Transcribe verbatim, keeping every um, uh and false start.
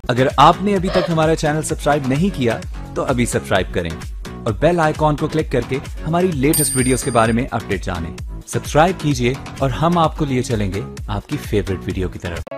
अगर आपने अभी तक हमारा चैनल सब्सक्राइब नहीं किया तो अभी सब्सक्राइब करें और बेल आइकॉन को क्लिक करके हमारी लेटेस्ट वीडियोस के बारे में अपडेट जानें। सब्सक्राइब कीजिए और हम आपको लिए चलेंगे आपकी फेवरेट वीडियो की तरफ।